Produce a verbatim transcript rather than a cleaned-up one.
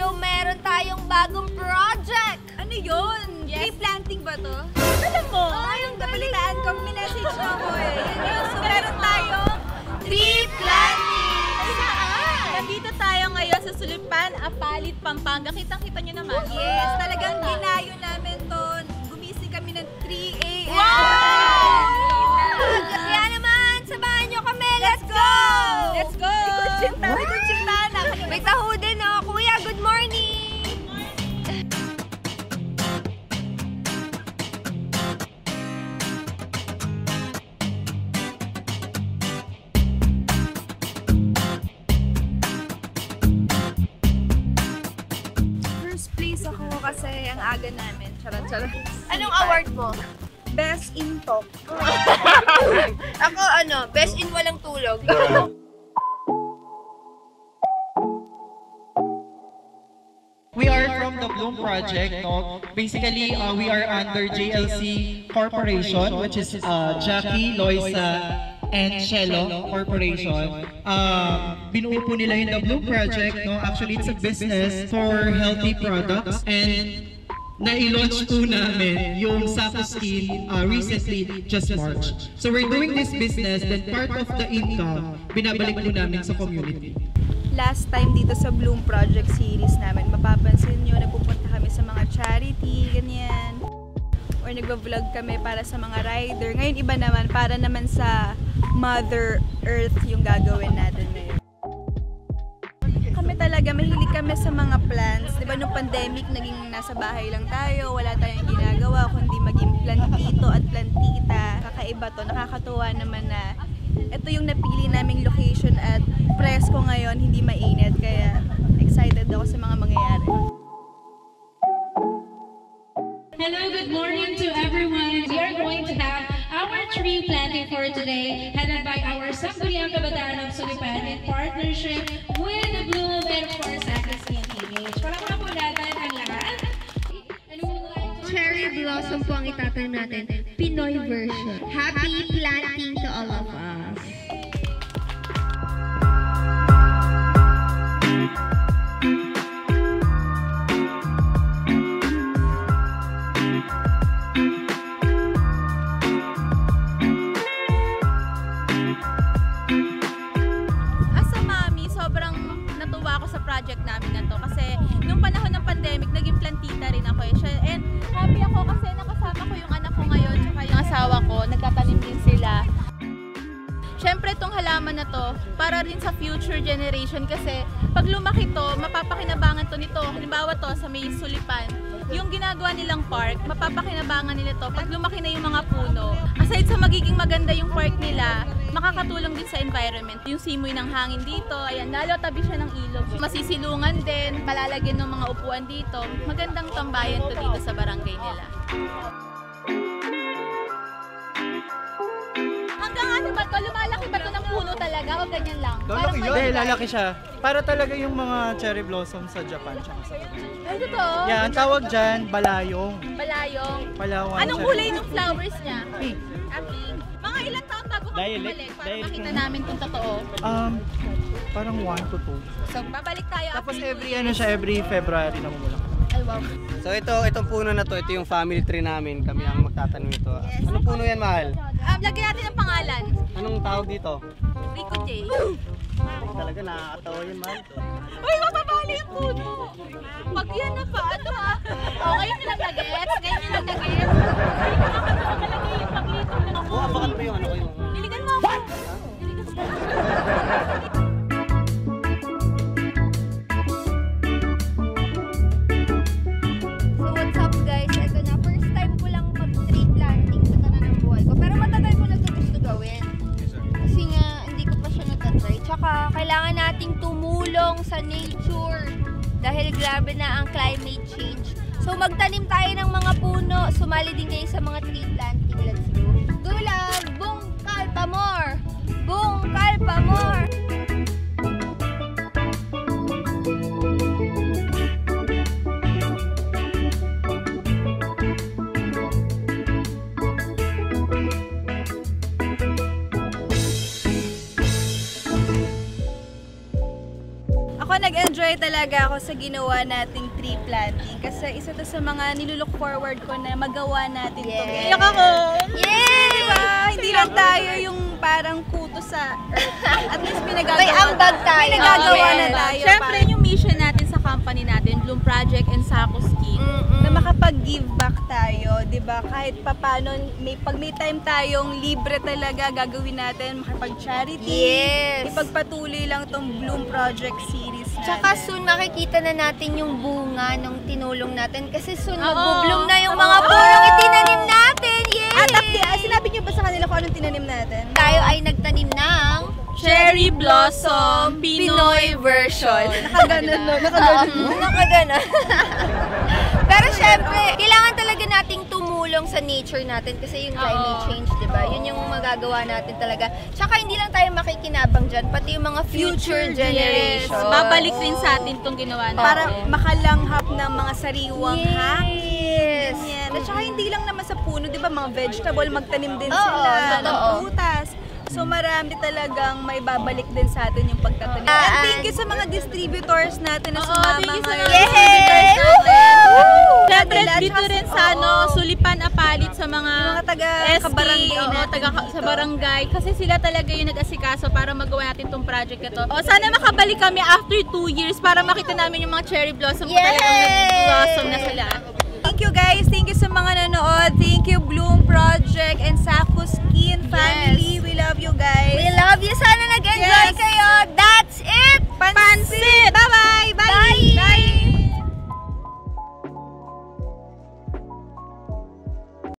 So, meron tayong bagong project! Ano yun? Yes. Tree planting ba to? Alam mo? Ay, yung nabalitaan ko, minessage na ako eh. So, meron tayong Tree planting! saan? Nandito tayo ngayon sa Sulipan, Apalit, Pampanga. Kitang-kita nyo naman. Yes, talagang ginayo namin to. Gumising kami ng three A M Wow! Kaya naman, sabahan nyo kami! Let's go! Let's go! Ikutsinta, ikutsinta na. May taho din, oh. Kuya, good morning! First place ako kasi ang aga namin. Charot-charot. Anong award mo? Best in talk. Ako, ano, best in walang tulog. We are from the Bloom Project. No? Basically, uh, we are under J L C Corporation, which is uh, Jackie, Loisa, and Shello Corporation. Uh, binuo po nila yung the Bloom Project. No? Actually, it's a business for healthy products. And na-launch po namin yung Sapo Skin uh, recently, just March. So we're doing this business, then part of the income, binabalik po namin sa community. Last time dito sa Bloom Project series namin, mapapansin nyo, nagpupunta kami sa mga charity, ganyan. Or nagbablog kami para sa mga rider. Ngayon iba naman, para naman sa Mother Earth yung gagawin natin ngayon. Kami talaga, mahilig kami sa mga plants. Diba nung pandemic, naging nasa bahay lang tayo, wala tayong ginagawa, kundi maging plantito at plantita. Kakaiba to, nakakatuwa naman na ito yung napili naming location at presko ngayon, hindi mainit. Kaya excited ako sa mga mangyayari. Hello, good morning to everyone. We are going to have our tree planting for today, headed by our Sangguniang Kabataan of Sulipan in partnership with the Bloom and of course Sapo Skin Image. Palakpakan po natin ang lahat. Cherry blossom po ang itatanim natin, Pinoy version. Happy planting to all of us! As a mommy, sobrang natuwa ako sa project namin na to kasi nung panahon ng pandemic, naging plantita rin ako eh. Siya- And happy ako kasi nakasama ko yung anak ko ngayon tsaka yung asawa ko, nagtatanim din sila. Siyempre itong halaman na to, para rin sa future generation kasi pag lumaki to, mapapakinabangan to nito. Halimbawa to sa may Sulipan, yung ginagawa nilang park, mapapakinabangan nila to pag lumaki na yung mga puno. Aside sa magiging maganda yung park nila, makakatulong din sa environment. Yung simoy ng hangin dito, ayan, lalo tabi siya ng ilog. Masisilungan din, palalagyan ng mga upuan dito. Magandang tambayan to dito sa barangay nila. Hanggang ano ba to? Lumalaki ba to ng puno talaga o ganyan lang? Parang Hindi, may- lalaki siya. Para talaga yung mga cherry blossom sa Japan. Tsaka sa Ay, totoo? yeah, ang tawag dyan, balayong. Balayong. Palawan. Anong cherry kulay ng flowers niya? Pink. Ah, pink. Mga ilang taon bago kami Dialect- bumalik para dialect makita ng- namin kung totoo. Um, parang one to two. So, babalik tayo Tapos after every two ano years. siya, every February na mumulak. Ay, wow. So ito, itong puno na to, ito yung family tree namin. Kami ang magtatanim ito. Anong puno yan, mahal? Um, lagyan natin ang pangalan. Anong tawag dito? Rico J. Ay, talaga nakakatawa yun, mahal. Uy, mapapali yung puno. Pag yan na pa, ano ha? O, ngayon nyo lang nag-gets. Ngayon nyo lang nag-gets. Ay, nakakatawa talaga yung paglito ng ako. Oo, abakan pa yung ano ko yung... Diligan mo ako. Diligan mo. So what's up guys? Ito na, first time ko lang mag-tree planting sa tanan ng buhay ko. Pero matagal ko na ito gusto gawin. Kasi nga, hindi ko pa siya natatry. Tsaka, kailangan nating tumulong sa nature. Dahil grabe na ang climate change. So magtanim tayo ng mga puno. Sumali din kayo sa mga tree planting. Let's go. Gulag! Bung kalpamor! Bung kalpamor! Ako nag-enjoy nag-enjoy talaga ako sa ginawa nating tree planting kasi isa to sa mga nilulook forward ko na magawa natin to. Yes. Iyak ako! Yay! Diba? Hindi lang tayo yung parang kuto sa earth. At least pinagagawa. May ambag tayo. May nagagawa Yes. na tayo. Siyempre, yung mission natin sa company natin, Bloom Project and Sako Skin, Mm-mm. na makapag-give back tayo, di ba? Kahit papano, may, pag may time tayong libre talaga, gagawin natin, makapag-charity. Yes. Ipagpatuloy lang tong Bloom Project series natin. Tsaka soon makikita na natin yung bunga ng tinulong natin kasi soon Oo. magbo-bloom na yung Oo. mga punong itinanim natin. Yay! At ah, sinabi niyo ba sa kanila kung anong tinanim natin? Tayo ay nagtanim ng Cherry Blossom Pinoy version. Nakaganon, no? Nakaganon. Oo, nakaganon. Pero syempre, kailangan talaga nating tumulong sa nature natin kasi yung climate Oo. change, di ba? Yun yung magagawa natin talaga. Tsaka hindi lang tayo makikinabang dyan, pati yung mga future, generations. Yes. Babalik din sa atin itong ginawa natin. Para makalanghap ng mga sariwang Yes. hangin. At saka hindi lang naman sa puno, di ba? Mga vegetable, magtanim din Oo, sila ng totoo. prutas. So marami talagang may babalik din sa atin yung pagtatanim. Ah, And ah. thank you sa mga distributors natin na Oo, sumama thank you sa ngayon. mga Yay! Woo! Siyempre, At dito saka- rin sa ano, Oo. Sulipan Apalit sa mga, Yung mga taga S T, kabarangay oo, natin taga dito. sa barangay. Kasi sila talaga yung nag-asikaso para magawa natin tong project na to. O, sana makabalik kami after two years para makita namin yung mga cherry blossom kung Yay! talagang nag-blossom na sila. Thank you guys. Thank you sa mga nanood. Thank